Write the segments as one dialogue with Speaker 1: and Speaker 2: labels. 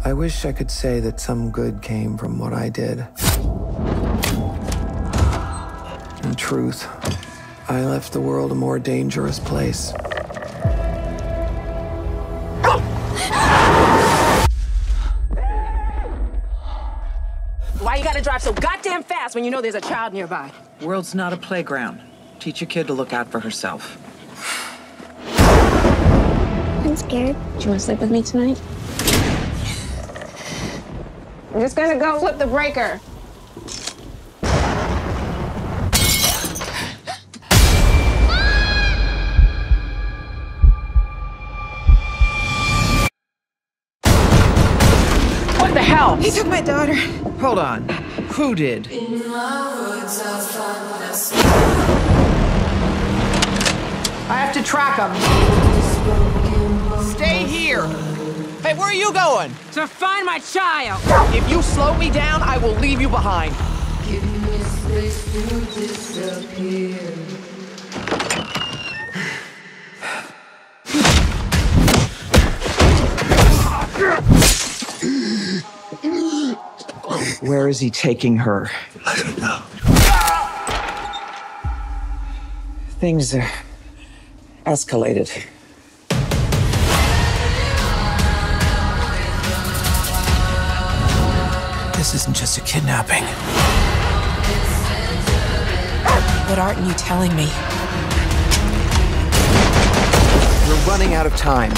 Speaker 1: I wish I could say that some good came from what I did. In truth, I left the world a more dangerous place.
Speaker 2: Why you gotta drive so goddamn fast when you know there's a child nearby?
Speaker 3: World's not a playground. Teach your kid to look out for herself.
Speaker 4: I'm scared. Do you want to sleep with me tonight?
Speaker 2: I'm just gonna go flip the breaker. What the hell?
Speaker 3: He took my daughter. Hold on. Who did?
Speaker 5: I have to track him. Stay here. Hey, where are you going?
Speaker 2: To find my child.
Speaker 5: If you slow me down, I will leave you behind.
Speaker 6: Give me space to disappear.
Speaker 3: Where is he taking her?
Speaker 1: I don't know.
Speaker 3: Things escalated.
Speaker 1: This isn't just a kidnapping.
Speaker 2: What aren't you telling me?
Speaker 5: We're running out of time.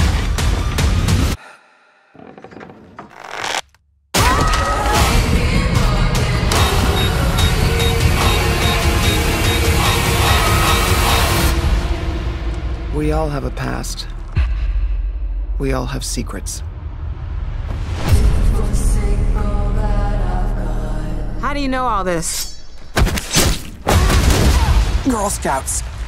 Speaker 1: We all have a past. We all have secrets.
Speaker 2: How do you know all this?
Speaker 5: Girl Scouts.